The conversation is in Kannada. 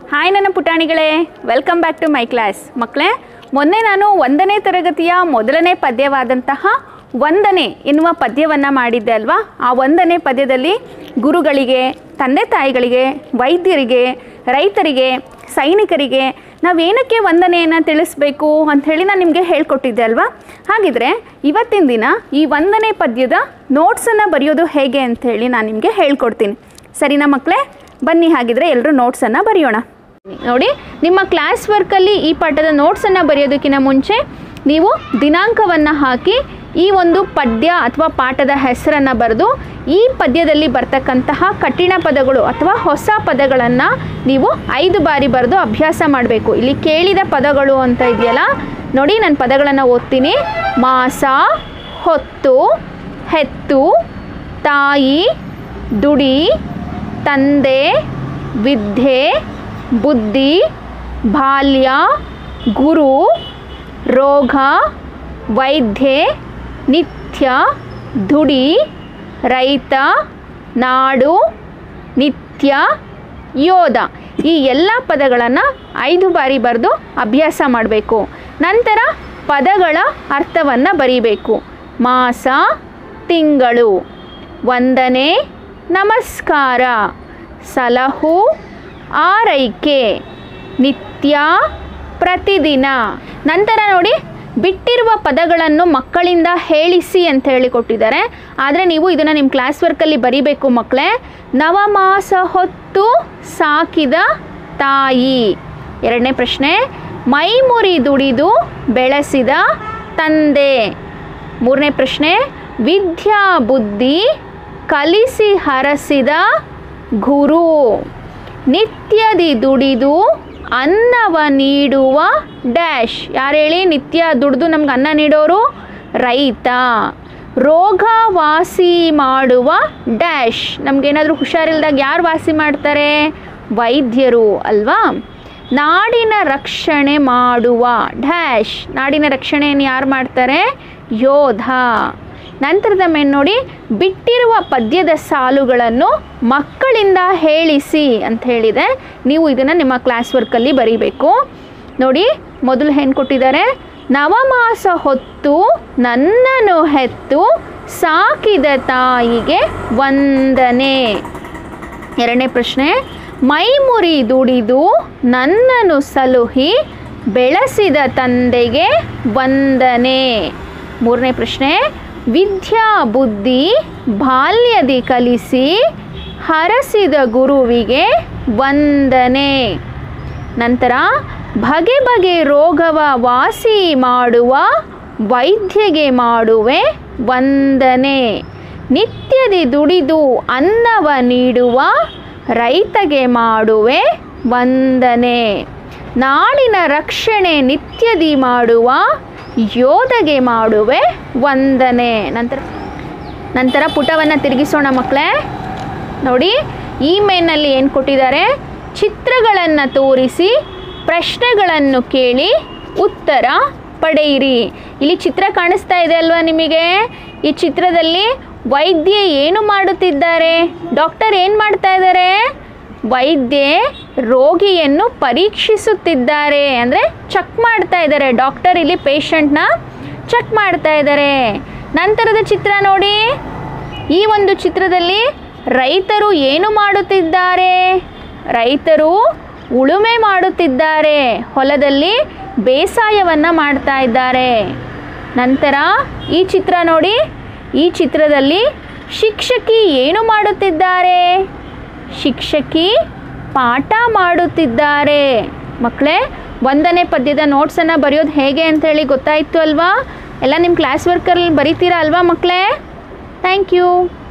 ಹಾಯ್ ನನ್ನ ಪುಟಾಣಿಗಳೇ, welcome back to my class. ಮಕ್ಕಳೇ, ಮೊನ್ನೆ ನಾನು 1ನೇ ತರಗತಿಯ ಮೊದಲನೇ ಪದ್ಯವಾದಂತಹ ವಂದನೆ ಎನ್ನುವ ಪದ್ಯವನ್ನು ಮಾಡಿದ್ದೆ ಅಲ್ವಾ. ಆ 1ನೇ ಪದ್ಯದಲ್ಲಿ ಗುರುಗಳಿಗೆ, ತಂದೆ ತಾಯಿಗಳಿಗೆ, ವೈದ್ಯರಿಗೆ, ರೈತರಿಗೆ, ಸೈನಿಕರಿಗೆ ನಾವೇನಕ್ಕೆ ವಂದನೆಯನ್ನು ತಿಳಿಸ್ಬೇಕು ಅಂಥೇಳಿ ನಾನು ನಿಮಗೆ ಹೇಳ್ಕೊಟ್ಟಿದ್ದೆ ಅಲ್ವಾ. ಹಾಗಿದ್ರೆ ಇವತ್ತಿನ ದಿನ ಈ 1ನೇ ಪದ್ಯದ ನೋಟ್ಸನ್ನು ಬರೆಯೋದು ಹೇಗೆ ಅಂಥೇಳಿ ನಾನು ನಿಮಗೆ ಹೇಳ್ಕೊಡ್ತೀನಿ. ಸರಿನಾ ಮಕ್ಕಳೇ? ಬನ್ನಿ ಹಾಗಿದ್ರೆ ಎಲ್ಲರೂ ನೋಟ್ಸನ್ನು ಬರೆಯೋಣ. ನೋಡಿ, ನಿಮ್ಮ ಕ್ಲಾಸ್ ವರ್ಕಲ್ಲಿ ಈ ಪಾಠದ ನೋಟ್ಸನ್ನು ಬರೆಯೋದಕ್ಕಿಂತ ಮುಂಚೆ ನೀವು ದಿನಾಂಕವನ್ನು ಹಾಕಿ ಈ ಒಂದು ಪದ್ಯ ಅಥವಾ ಪಾಠದ ಹೆಸರನ್ನು ಬರೆದು ಈ ಪದ್ಯದಲ್ಲಿ ಬರ್ತಕ್ಕಂತಹ ಕಠಿಣ ಪದಗಳು ಅಥವಾ ಹೊಸ ಪದಗಳನ್ನು ನೀವು 5 ಬಾರಿ ಬರೆದು ಅಭ್ಯಾಸ ಮಾಡಬೇಕು. ಇಲ್ಲಿ ಕೇಳಿದ ಪದಗಳು ಅಂತ ಇದೆಯಲ್ಲ ನೋಡಿ, ನಾನು ಪದಗಳನ್ನು ಓದ್ತೀನಿ. ಮಾಸ, ಹೊತ್ತು, ಹೆತ್ತು, ತಾಯಿ, ದುಡಿ, ತಂದೆ, ವಿದ್ಯೆ, ಬುದ್ಧಿ, ಬಾಲ್ಯ, ಗುರು, ರೋಗ, ವೈದ್ಯೆ, ನಿತ್ಯ, ದುಡಿ, ರೈತ, ನಾಡು, ನಿತ್ಯ, ಯೋಧ. ಈ ಎಲ್ಲ ಪದಗಳನ್ನು 5 ಬಾರಿ ಬರೆದು ಅಭ್ಯಾಸ ಮಾಡಬೇಕು. ನಂತರ ಪದಗಳ ಅರ್ಥವನ್ನು ಬರೀಬೇಕು. ಮಾಸ, ತಿಂಗಳು. ವಂದನೆ, ನಮಸ್ಕಾರ. ಸಲಹು, ಆರೈಕೆ. ನಿತ್ಯ, ಪ್ರತಿದಿನ. ನಂತರ ನೋಡಿ, ಬಿಟ್ಟಿರುವ ಪದಗಳನ್ನು ಮಕ್ಕಳಿಂದ ಹೇಳಿಸಿ ಅಂತ ಹೇಳಿಕೊಟ್ಟಿದ್ದಾರೆ. ಆದರೆ ನೀವು ಇದನ್ನು ನಿಮ್ಮ ಕ್ಲಾಸ್ ವರ್ಕಲ್ಲಿ ಬರೀಬೇಕು ಮಕ್ಕಳೇ. ನವಮಾಸ ಹೊತ್ತು ಸಾಕಿದ ತಾಯಿ. 2ನೇ ಪ್ರಶ್ನೆ, ಮೈಮುರಿ ದುಡಿದು ಬೆಳೆಸಿದ ತಂದೆ. 3ನೇ ಪ್ರಶ್ನೆ, ವಿದ್ಯಾ ಬುದ್ಧಿ ಕಲಿಸಿ ಹರಸಿದ ಗುರು. ನಿತ್ಯದಿ ದುಡಿದು ಅನ್ನವ ನೀಡುವ ಡ್ಯಾಶ್. ಯಾರು ಹೇಳಿ? ನಿತ್ಯ ದುಡಿದು ನಮ್ಗೆ ಅನ್ನ ನೀಡೋರು ರೈತ. ರೋಗ ವಾಸಿ ಮಾಡುವ ಡ್ಯಾಶ್. ನಮಗೇನಾದರೂ ಹುಷಾರಿಲ್ದಾಗ ಯಾರು ವಾಸಿ ಮಾಡ್ತಾರೆ? ವೈದ್ಯರು ಅಲ್ವಾ. ನಾಡಿನ ರಕ್ಷಣೆ ಮಾಡುವ ಡ್ಯಾಶ್. ನಾಡಿನ ರಕ್ಷಣೆಯನ್ನು ಯಾರು ಮಾಡ್ತಾರೆ? ಯೋಧ. ನಂತರದ ಮೇಲೆ ನೋಡಿ, ಬಿಟ್ಟಿರುವ ಪದ್ಯದ ಸಾಲುಗಳನ್ನು ಮಕ್ಕಳಿಂದ ಹೇಳಿಸಿ ಅಂತ ಹೇಳಿದೆ. ನೀವು ಇದನ್ನು ನಿಮ್ಮ ಕ್ಲಾಸ್ ವರ್ಕಲ್ಲಿ ಬರೀಬೇಕು. ನೋಡಿ, ಮೊದಲು ಏನು ಕೊಟ್ಟಿದ್ದಾರೆ? ನವಮಾಸ ಹೊತ್ತು ನನ್ನನ್ನು ಹೆತ್ತು ಸಾಕಿದ ತಾಯಿಗೆ ವಂದನೆ. 2ನೇ ಪ್ರಶ್ನೆ, ಮೈಮುರಿ ದುಡಿದು ನನ್ನನ್ನು ಸಲುಹಿ ಬೆಳೆಸಿದ ತಂದೆಗೆ ವಂದನೆ. 3ನೇ ಪ್ರಶ್ನೆ, ವಿದ್ಯಾ ಬುದ್ಧಿ ಬಾಲ್ಯದಿ ಕಲಿಸಿ ಹರಸಿದ ಗುರುವಿಗೆ ವಂದನೆ. ನಂತರ ಬಗೆ ಬಗೆ ರೋಗವ ವಾಸಿ ಮಾಡುವ ವೈದ್ಯಗೆ ಮಾಡುವೆ ವಂದನೆ. ನಿತ್ಯದಿ ದುಡಿದು ಅನ್ನವ ನೀಡುವ ರೈತಗೆ ಮಾಡುವೆ ವಂದನೆ. ನಾಡಿನ ರಕ್ಷಣೆ ನಿತ್ಯದಿ ಮಾಡುವ ಯೋಧಗೆ ಮಾಡುವೆ ವಂದನೆ. ನಂತರ ಪುಟವನ್ನು ತಿರುಗಿಸೋಣ ಮಕ್ಕಳೇ. ನೋಡಿ, ಈ ಮೇನಲ್ಲಿ ಏನು ಕೊಟ್ಟಿದ್ದಾರೆ? ಚಿತ್ರಗಳನ್ನು ತೋರಿಸಿ ಪ್ರಶ್ನೆಗಳನ್ನು ಕೇಳಿ ಉತ್ತರ ಪಡೆಯಿರಿ. ಇಲ್ಲಿ ಚಿತ್ರ ಕಾಣಿಸ್ತಾ ಇದೆ ಅಲ್ವಾ ನಿಮಗೆ? ಈ ಚಿತ್ರದಲ್ಲಿ ವೈದ್ಯ ಏನು ಮಾಡುತ್ತಿದ್ದಾರೆ? ಡಾಕ್ಟರ್ ಏನು ಮಾಡ್ತಾ ಇದ್ದಾರೆ? ವೈದ್ಯೆ ರೋಗಿಯನ್ನು ಪರೀಕ್ಷಿಸುತ್ತಿದ್ದಾರೆ, ಅಂದರೆ ಚೆಕ್ ಮಾಡ್ತಾ ಇದ್ದಾರೆ. ಡಾಕ್ಟರ್ ಇಲ್ಲಿ ಪೇಷಂಟ್ನ ಚೆಕ್ ಮಾಡ್ತಾ ಇದ್ದಾರೆ. ನಂತರದ ಚಿತ್ರ ನೋಡಿ, ಈ ಒಂದು ಚಿತ್ರದಲ್ಲಿ ರೈತರು ಏನು ಮಾಡುತ್ತಿದ್ದಾರೆ? ರೈತರು ಉಳುಮೆ ಮಾಡುತ್ತಿದ್ದಾರೆ, ಹೊಲದಲ್ಲಿ ಬೇಸಾಯವನ್ನು ಮಾಡ್ತಾ ಇದ್ದಾರೆ. ನಂತರ ಈ ಚಿತ್ರ ನೋಡಿ, ಈ ಚಿತ್ರದಲ್ಲಿ ಶಿಕ್ಷಕಿ ಏನು ಮಾಡುತ್ತಿದ್ದಾರೆ? ಶಿಕ್ಷಕಿ ಪಾಠ ಮಾಡುತ್ತಿದ್ದಾರೆ. ಮಕ್ಕಳೇ, 1ನೇ ಪದ್ಯದ ನೋಟ್ಸನ್ನು ಬರೆಯೋದು ಹೇಗೆ ಅಂಥೇಳಿ ಗೊತ್ತಾಯಿತು ಅಲ್ವಾ? ಎಲ್ಲ ನಿಮ್ಮ ಕ್ಲಾಸ್ ವರ್ಕಲ್ಲಿ ಬರೀತೀರಾ ಅಲ್ವಾ ಮಕ್ಕಳೇ? Thank you.